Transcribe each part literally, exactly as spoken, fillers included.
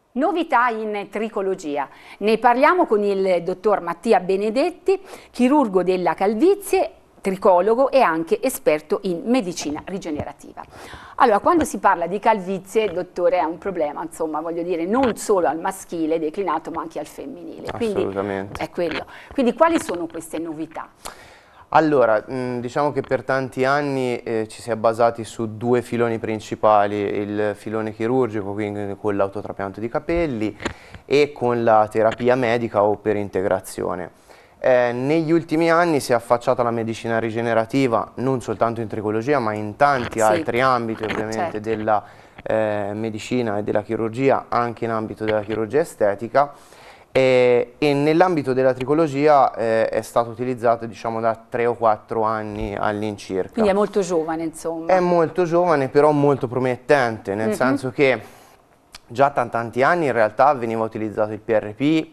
Novità in tricologia. Ne parliamo con il dottor Mattia Benedetti, chirurgo della calvizie, tricologo e anche esperto in medicina rigenerativa. Allora, quando si parla di calvizie, dottore, è un problema, insomma, voglio dire, non solo al maschile declinato, ma anche al femminile. Quindi, assolutamente. è quello. Quindi quali sono queste novità? Allora, mh, diciamo che per tanti anni eh, ci si è basati su due filoni principali, il filone chirurgico, quindi con l'autotrapianto di capelli, e con la terapia medica o per integrazione. Eh, negli ultimi anni si è affacciata la medicina rigenerativa, non soltanto in tricologia, ma in tanti Sì. altri ambiti ovviamente Certo. della eh, medicina e della chirurgia, anche in ambito della chirurgia estetica. E, e nell'ambito della tricologia eh, è stato utilizzato, diciamo, da tre o quattro anni all'incirca. Quindi è molto giovane, insomma. È molto giovane, però molto promettente, nel Mm-hmm. senso che già da tanti anni in realtà veniva utilizzato il P R P,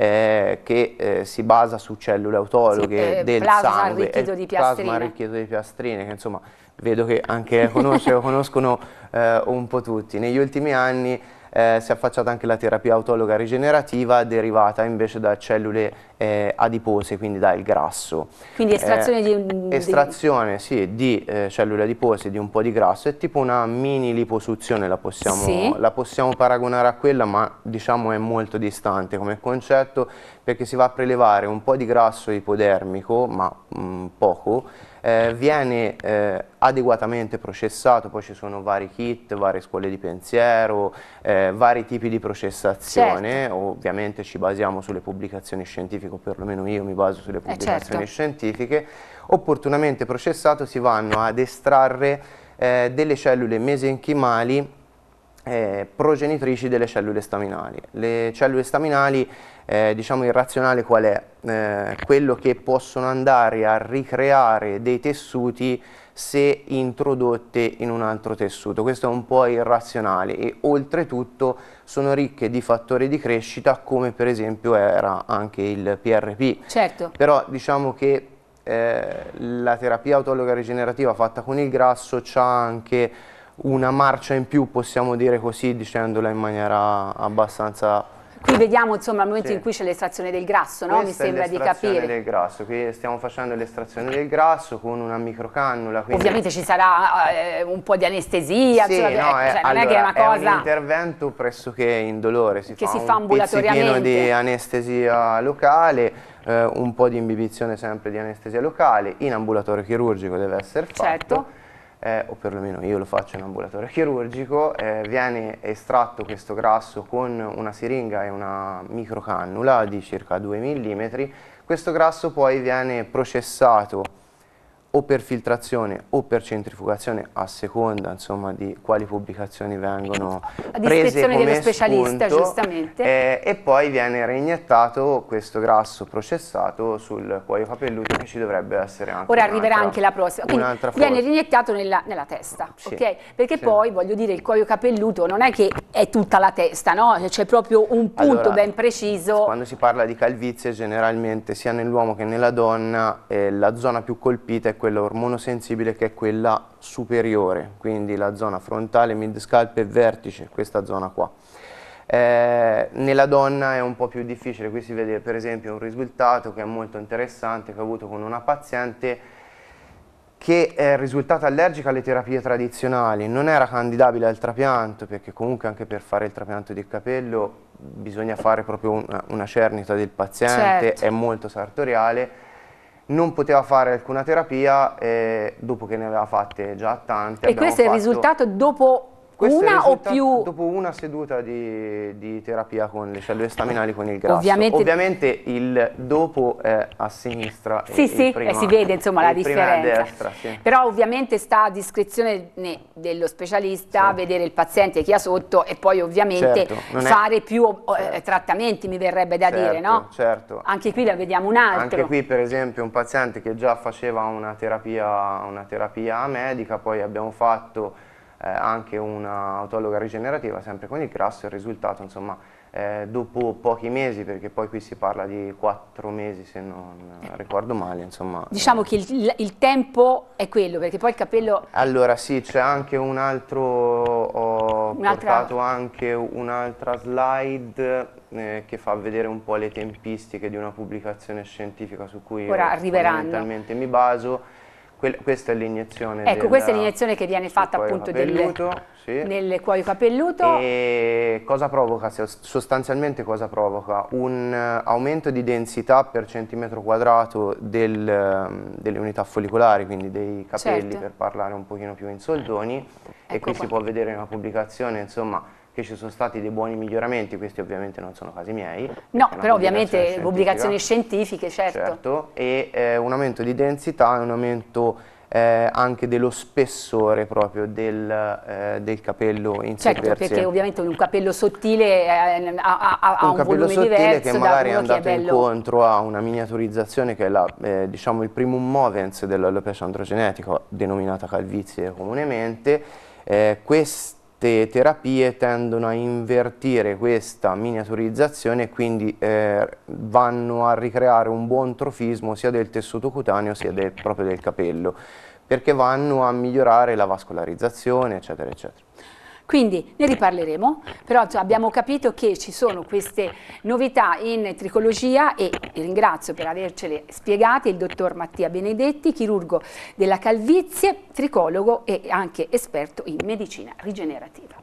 eh, che eh, si basa su cellule autologhe Sì, eh, del plasma sangue, arricchito e di plasma piastrine. arricchito di piastrine, che insomma vedo che anche conosce, conoscono eh, un po' tutti. Negli ultimi anni Eh, si è affacciata anche la terapia autologa rigenerativa, derivata invece da cellule eh, adipose, quindi dal grasso. Quindi estrazione Eh, di... Estrazione, sì, di eh, cellule adipose, di un po' di grasso, è tipo una mini liposuzione, la possiamo, Sì. la possiamo paragonare a quella, ma diciamo è molto distante come concetto, perché si va a prelevare un po' di grasso ipodermico, ma mh, poco, Eh, viene eh, adeguatamente processato, poi ci sono vari kit, varie scuole di pensiero, eh, vari tipi di processazione. Certo. Ovviamente ci basiamo sulle pubblicazioni scientifiche, o perlomeno io mi baso sulle pubblicazioni certo. scientifiche. Opportunamente processato si vanno ad estrarre eh, delle cellule mesenchimali Eh, progenitrici delle cellule staminali. Le cellule staminali, eh, diciamo il razionale qual è? Eh, quello che possono andare a ricreare dei tessuti se introdotte in un altro tessuto. Questo è un po' il razionale, e oltretutto sono ricche di fattori di crescita, come per esempio era anche il P R P. Certo. Però diciamo che eh, la terapia autologa rigenerativa fatta con il grasso c'ha anche una marcia in più, possiamo dire così, dicendola in maniera abbastanza... Qui vediamo, insomma, il momento Sì. in cui c'è l'estrazione del grasso, no? Mi sembra di capire. Del grasso. Qui stiamo facendo l'estrazione del grasso con una microcannula. Quindi... Ovviamente ci sarà eh, un po' di anestesia, sì, insomma, no, eh, è, cioè, non allora, è che è una cosa... È un intervento pressoché indolore, si che fa si un fa ambulatoriamente. pizzichino di anestesia locale, eh, un po' di imbibizione sempre di anestesia locale, in ambulatorio chirurgico deve essere fatto. Certo. Eh, o perlomeno io lo faccio in ambulatorio chirurgico, eh, viene estratto questo grasso con una siringa e una microcannula di circa due millimetri. Questo grasso poi viene processato o per filtrazione o per centrifugazione, a seconda, insomma, di quali pubblicazioni vengono a prese discrezione come dello specialista, spunto, giustamente. eh, e poi viene reiniettato questo grasso processato sul cuoio capelluto, che ci dovrebbe essere anche Ora arriverà un'altra- anche la prossima, quindi un'altra viene forma. riniettato nella, nella testa, Sì. ok? Perché Sì. poi, voglio dire, il cuoio capelluto non è che è tutta la testa, no? C'è proprio un punto Allora, ben preciso. Quando si parla di calvizie, generalmente sia nell'uomo che nella donna, eh, la zona più colpita è quella ormonosensibile, che è quella superiore, quindi la zona frontale, midscalp e vertice, questa zona qua. Eh, nella donna è un po' più difficile. Qui si vede per esempio un risultato che è molto interessante, che ho avuto con una paziente che è risultata allergica alle terapie tradizionali, non era candidabile al trapianto, perché comunque anche per fare il trapianto del capello bisogna fare proprio una, una cernita del paziente, Certo. è molto sartoriale. Non poteva fare alcuna terapia, eh, dopo che ne aveva fatte già tante. E questo è il fatto... risultato dopo Questo è il una o risultato più... dopo una seduta di, di terapia con le cellule staminali con il grasso. Ovviamente, Ovviamente il dopo è a sinistra. Sì, e sì, il prima, e si vede insomma la il prima è a differenza. destra, sì. Però ovviamente sta a discrezione ne- dello specialista, Sì. vedere il paziente chi ha sotto e poi ovviamente Certo, non è- fare più eh, Certo. trattamenti, mi verrebbe da dire, Certo, no? certo. Anche qui la vediamo un altro. Anche qui per esempio un paziente che già faceva una terapia, una terapia medica, poi abbiamo fatto eh, anche una autologa rigenerativa, sempre con il grasso. Il risultato, insomma, eh, dopo pochi mesi, perché poi qui si parla di quattro mesi se non ricordo male, insomma. Diciamo eh. che il, il tempo è quello, perché poi il capello... Allora sì, c'è anche un altro, ho portato anche un'altra slide eh, che fa vedere un po' le tempistiche di una pubblicazione scientifica su cui ora io fondamentalmente mi baso. Que questa è l'iniezione. Ecco, del, questa è l'iniezione che viene fatta appunto del, sì. nel cuoio capelluto. E cosa provoca? Sostanzialmente cosa provoca? Un uh, aumento di densità per centimetro quadrato del, um, delle unità follicolari, quindi dei capelli, certo, per parlare un pochino più in soldoni. Ecco, e qui qua si può vedere in una pubblicazione, insomma, che ci sono stati dei buoni miglioramenti. Questi ovviamente non sono casi miei. No, però ovviamente pubblicazioni scientifiche, certo. Certo, e eh, un aumento di densità e un aumento eh, anche dello spessore proprio del, eh, del capello in sé per sé. Certo, perché ovviamente un capello sottile eh, ha, ha, ha un, un volume diverso. Un capello sottile che magari è andato è bello... incontro a una miniaturizzazione che è la, eh, diciamo il primum movens dell'alopecia androgenetica, denominata calvizie comunemente. Eh, quest Le terapie tendono a invertire questa miniaturizzazione e quindi eh, vanno a ricreare un buon trofismo sia del tessuto cutaneo sia del, proprio del capello, perché vanno a migliorare la vascolarizzazione, eccetera, eccetera. Quindi ne riparleremo, però abbiamo capito che ci sono queste novità in tricologia e ringrazio per avercele spiegate il dottor Mattia Benedetti, chirurgo della calvizie, tricologo e anche esperto in medicina rigenerativa.